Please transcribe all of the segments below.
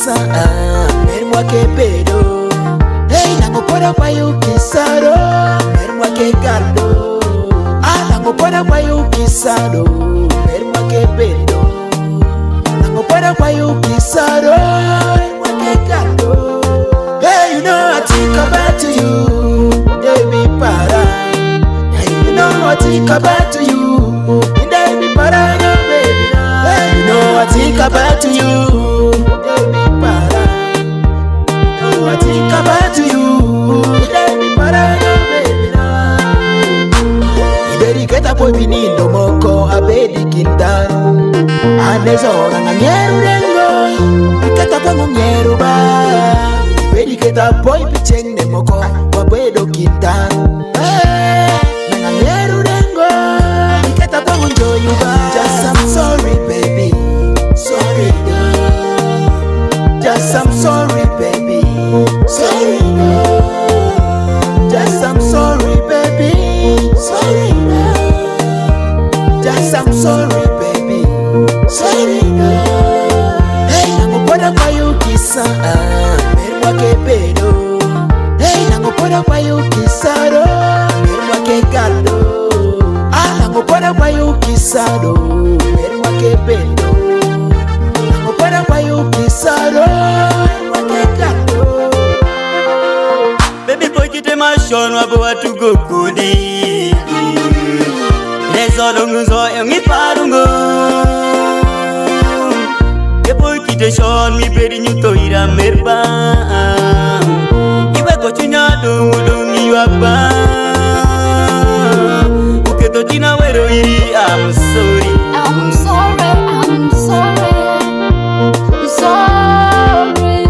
kisa mer mwake bedo. Hey nango pora kwa yu kisado mer mwake galdo. Nango pora kwa yu kisado mer mwake bedo. Nango pora kwa yu kisado mer mwake galdo. Hey you know I think about you, baby para. Hey you know I think about you, baby para no baby na. Hey you know I think about you, baby para. You know I think about you, baby para no baby na. Iberi keta po binindo moko abedi kindaru. Anezora nganyeru rengo, keta po nganyeru ba. Keta boy picheng ne moko wabedo kindaru. Nanganyeru dengo keta kwa enjoy you ba. Just I'm sorry baby, sorry girl. Just I'm sorry baby, sorry girl. Just I'm sorry baby, sorry girl. Just I'm sorry baby, sorry girl. Hey nango pora kwa yu kisa mwake bedo. Hey nango pora kwa yu kisado mer mwake galdo. Nango pora kwa yu kisado mer mwake bedo. Nango pora kwa yu kisado mer mwake galdo. Baby boy kite mashon wabo watu gokudi. Lezo lunguzo yongi parungo. Boy kite shon mi peri nyuto ira merba. Iwe kochunya dungu dungi waba. Uketo tina wero iri I'm sorry. I'm sorry, I'm sorry, I'm sorry.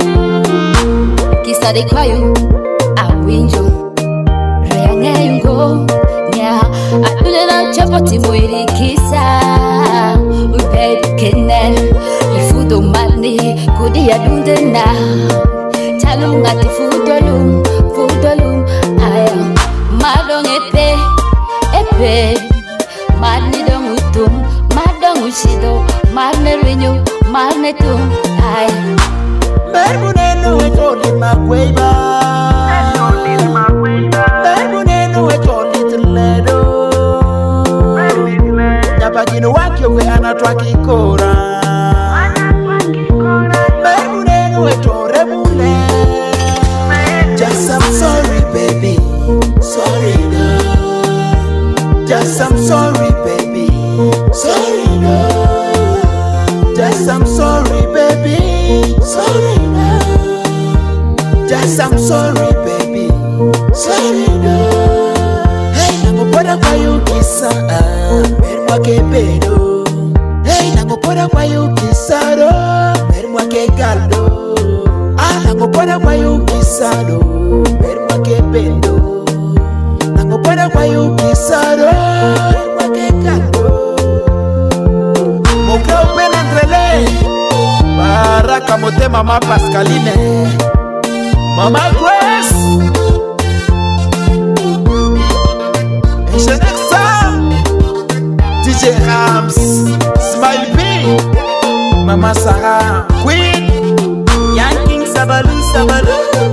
Kisa de kwayo awinjo reange yungo nya adule na chapati mwiri kisa uped kenen. Ifudo mani kudi ya dundena talunga ti fudolum fudolum aya madong epe mani dong utum madong usido mane rinyo mane tum aya Berbuneno etoli makweba. Berbuneno etoli tledo. Nyapagino wakyo kwe anatwa kikora. Just I'm sorry baby, sorry girl. Just I'm sorry baby, sorry girl. Just I'm sorry baby, sorry girl. Just I'm sorry baby, sorry girl. Hey nango pora kwa yu kisa mer mwake bedo. Hey nango pora kwa yu kisado mer mwake galdo. Nango pora kwa yu kisado mer mwake bedo. Nango pora kwa yu kisado mer mwake galdo. Moke open entrele Baraka mote mama Pascaline, Mama Grace Shenexa DJ Rams Smile B Mama Sarah Queen Yanking sabalu sabalu.